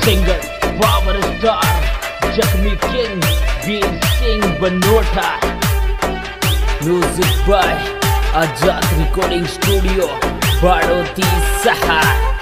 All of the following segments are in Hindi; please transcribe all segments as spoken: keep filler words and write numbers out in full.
Singer power star Zakhmi king Veer Singh Banota. Music by Azad recording studio Baroti Saha.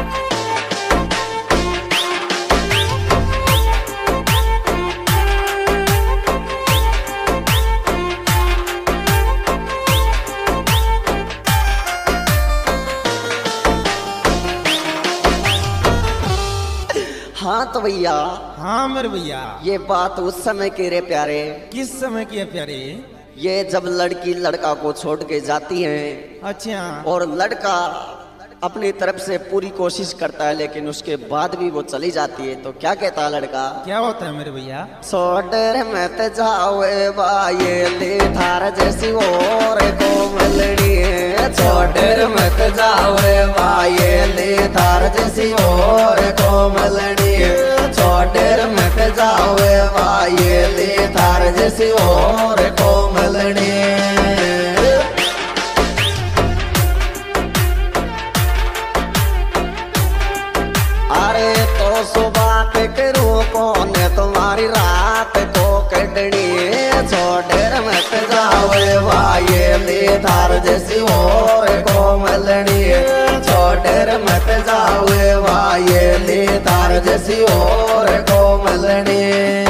हाँ तो भैया। हाँ मेरे भैया। ये बात उस समय की रे प्यारे। किस समय की है प्यारे? ये जब लड़की लड़का को छोड़ के जाती है। अच्छा। और लड़का अपनी तरफ से पूरी कोशिश करता है लेकिन उसके बाद भी वो चली जाती है तो क्या कहता है लड़का? क्या होता है मेरे भैया? छोड़ मत जाओ बाये थार जैसी और को मिलनी है। छोड़ मत जाओ बाये थार जैसी और को मिलनी है। छोड़ मत जाओ बाये थार जैसी और को मिलनी है। अरे तो सुबह के करूँ कौन तुम्हारी रात को कटनी। छोड़ मत जाओ वाये थार जैसी और को मिलनी। छोड़ मत जाओ वाये थार जैसी और को मिलनी।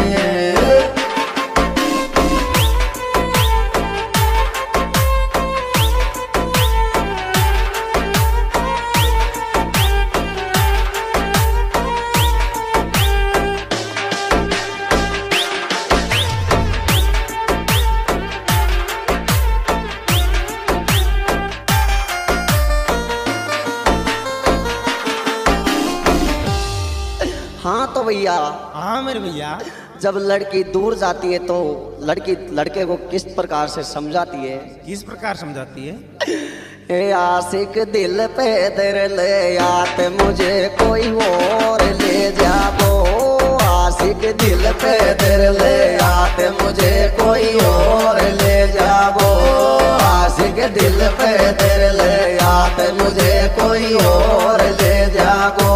हाँ तो भैया। हाँ मेरे भैया। जब लड़की दूर जाती है तो लड़की लड़के को किस प्रकार से समझाती है? किस प्रकार समझाती है? ए आशिक दिल पे तेरे ले आते मुझे कोई और ले जाबो। आशिक दिल पे तेरे ले आते मुझे कोई और ले जाबो। आशिक दिल पे तेरे ले आते मुझे कोई और ले जाबो।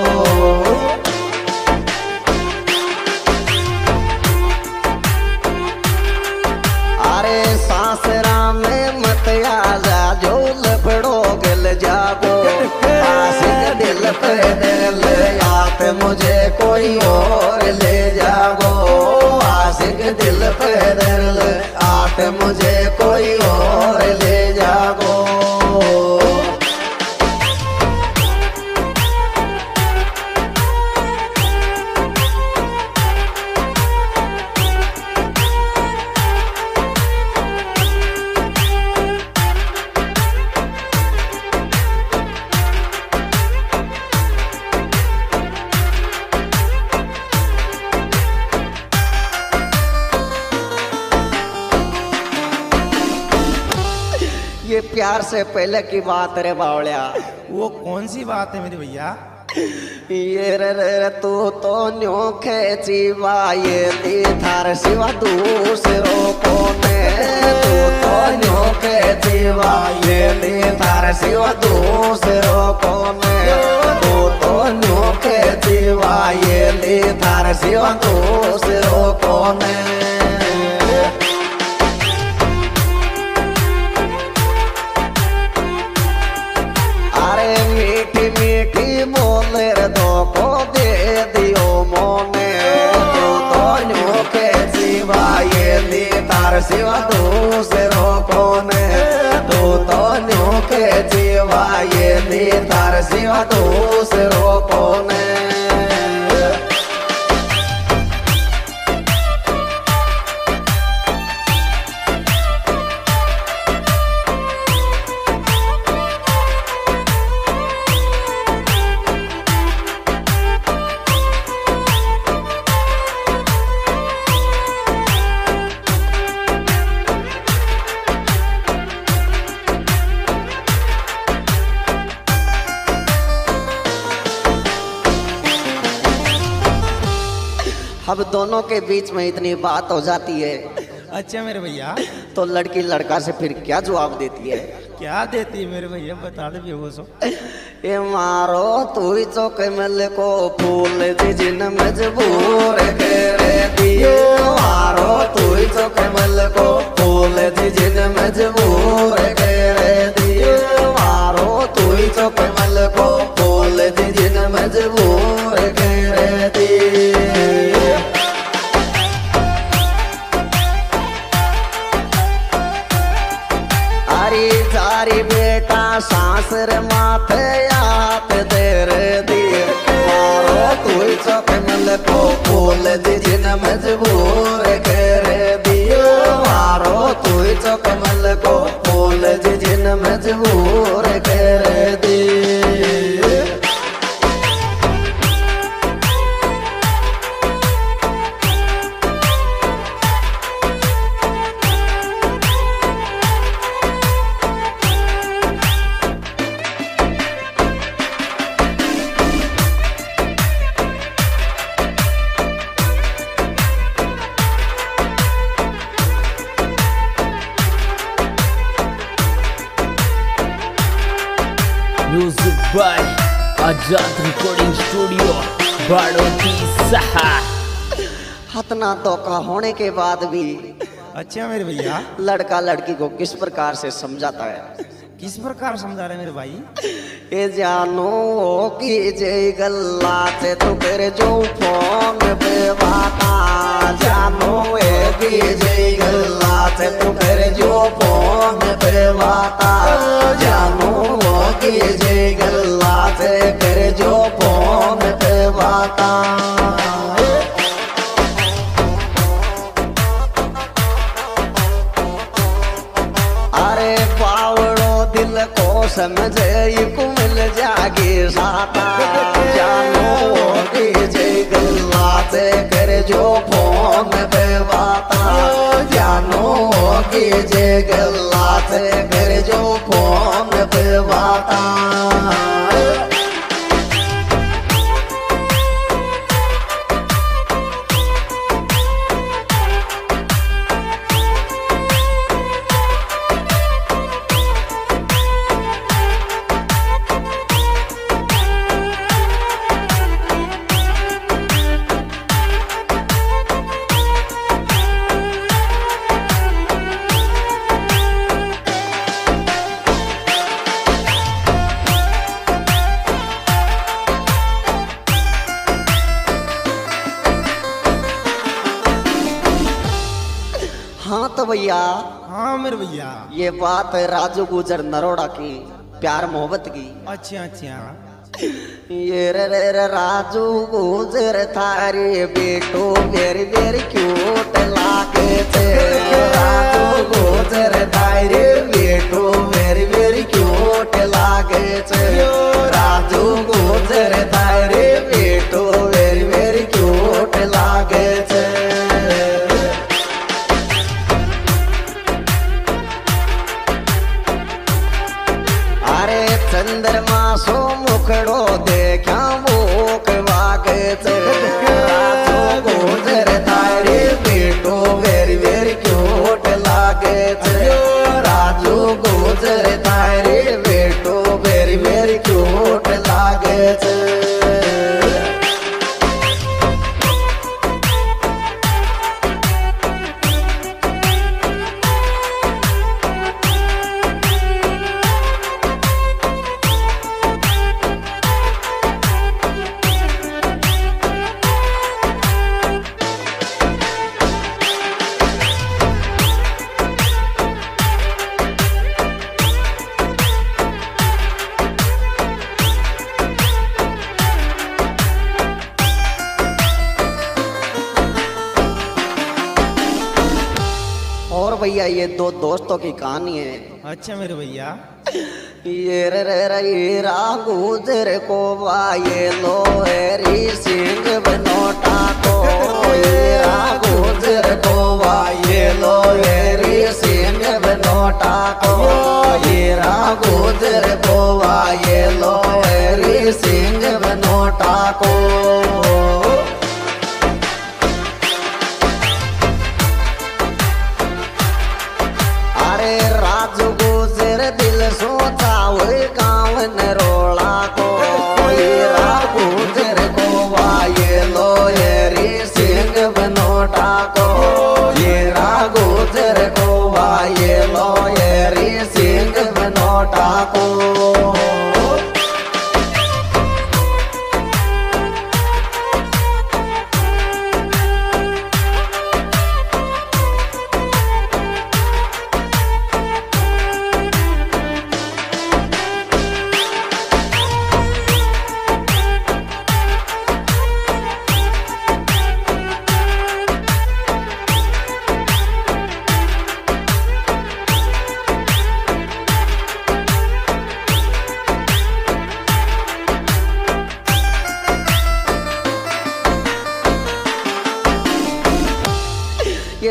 सासरा में मत आजा जो लफड़ो गल जाबो। आशिक दिल पे दिल आते मुझे कोई और ले जाबो। आशिक दिल पे दिल आते मुझे कोई और ले जाबो। ये प्यार से पहले की बात रे बावलिया। वो कौन सी बात है मेरे भैया? ये रे रे तू तो न्यो खेची वाये थार सिवा दूसरों को ने। तू तो न्यो खेची वाये थार सिवा दूसरों को ने। तू तो न्यो खेची वाये थार सिवा दूसरों को ने। मीठी मीठी बोले दो को दे दियो मोने। तू तो न्यो के सिवा ये तार सिवा दूसरों को ने। तू तो न्यो के सिवा ये तार सिवा दूसरों को ने। अब दोनों के बीच में इतनी बात हो जाती है। अच्छा मेरे भैया। तो लड़की लड़का से फिर क्या जवाब देती है? क्या देती है मेरे भैया, बता दे बेहोश हो। ये मारो तू ही चौक मिल को फूल जिन मजबूर करे दिए, मारो तू ही चौक मिल को फूल जिन मजबूर करे दिए, मारो तू ही चौक मिल को फूल जिन मजबूर करे दिए। जारी बेटा सासर माथे याद देर दिए, मारो तू चौक मिल को फूल जिन मजबूर कर दिए, मारो तू चौक मिल को फूल जिन मजबूर कर दिए। Music by Azad recording studio Baroti Saha. हतना धोखा होने के बाद भी अच्छा मेरे भैया, लड़का लड़की को किस प्रकार से समझाता है? किस प्रकार समझा रहे मेरे भाई? ए जानो की जय गल्ला से तू कर जो फोन पे बाता, जानो ए की जय गल्ला से तू कर जो फोन पे बाता, जानो की जय गल्ला से कर जो फोन पे बाता। अरे पावड़ो दिल को समझे को मिल जागी साता, जानो की जय गल्ला से कर जो फोन पे बाता, जानो की जय गल्ला से कर जो फोन पे बाता। हाँ तो भैया, हाँ मेरे भैया, ये बात है राजू गुजर नरोड़ा की प्यार मोहब्बत की। अच्छा अच्छा। ये रे रे रे राजू गुजर थारी बेटो वेरी वेरी क्यूट लागे थे, राजू गुजर थारी बेटो वेरी वेरी क्यूट लागे थे, राजू गुजर थारी बेटो वेरी वेरी क्यूट लागे थे। चंद्रमा सो मुखड़ो देखा भूख वागे थे, राजू गुजर थारी बेटो वेरी वेरी क्यूट लागे थे, राजू गुजर थारी बेटो वेरी वेरी क्यूट लागे थे। और भैया ये दो दोस्तों की कहानी है। अच्छा मेरे भैया, ये रे रे रे हीरा गुजर को वाये लो हेरी सिंह बनोटा को, हीरा गुजर को वाये लो हेरी सिंह बनोटा को, हीरा गुजर को वाये लो हेरी सिंह बनोटा को।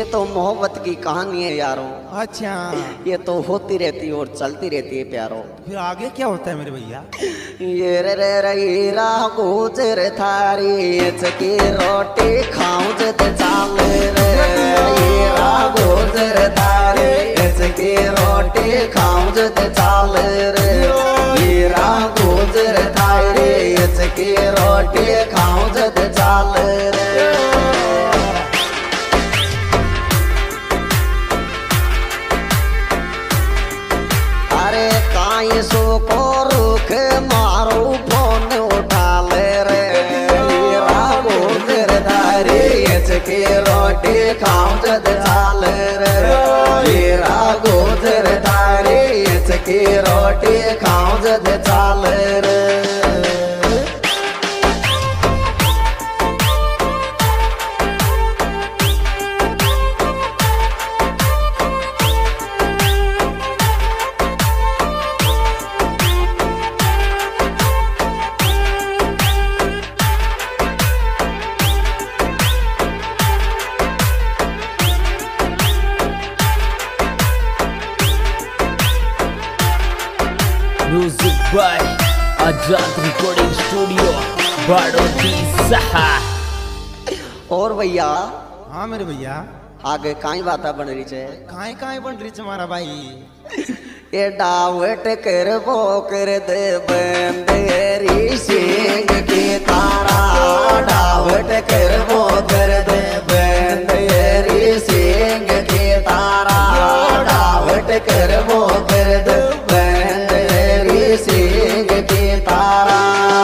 ये तो मोहब्बत की कहानी है यारों। अच्छा, ये तो होती रहती है और चलती रहती है प्यारों। फिर आगे क्या होता है मेरे भैया? ये रे रे रे रा गुजर थारी चकी रोटी खाऊं जद चाल रे। ये रा गुजर थारी चकी रोटी खाऊं जद चाल रे। ये रा गुजर थारी चकी रोटी खाऊं जद चाल रे। अरे काई सो को रुख मारो फोन उठा ले रे। हीरा गुजर धारी चकी रोटी खाऊं जद चाल रे। हीरा गुजर धारी चकी रोटी खाऊं जद चाल रे। Music by Azad recording studio Baroti Saha. और भैया हाँ मेरे भैया, आगे काई बात बन रही है? काहे काहे बन रही है हमारा भाई? ये डावट कर वो कर दे बंदेरी सिंह की तारा। डावट कर वो कर दे बंदेरी सिंह की तारा। डावट कर वो कर दे बंदेरी सिंह की तारा।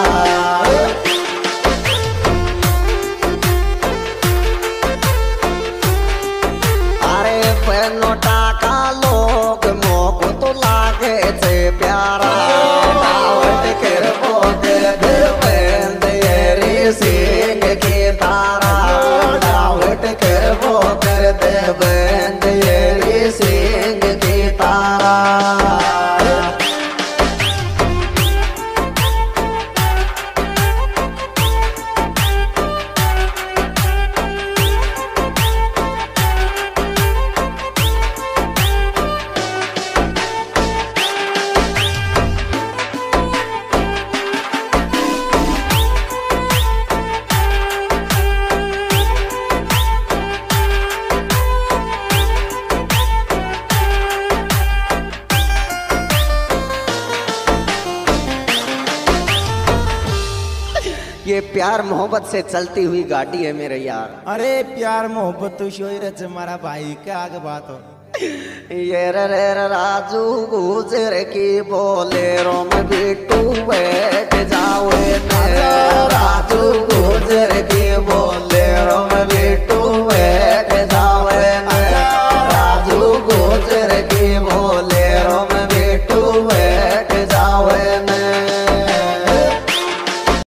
अरे पनोटा का लोग मोक तो लागे से प्यारा। डावट कर वो कर दे बंदेरी सिंह की तारा। डावट कर वो कर दे बंदेरी सिंह की तारा। ये प्यार मोहब्बत से चलती हुई गाड़ी है मेरे यार। अरे प्यार मोहब्बत तो शोई रहे हमारा भाई, क्या आगे बात हो? ये रे रे राजू गुजर की बोले रोम बिट्टू बैठ जा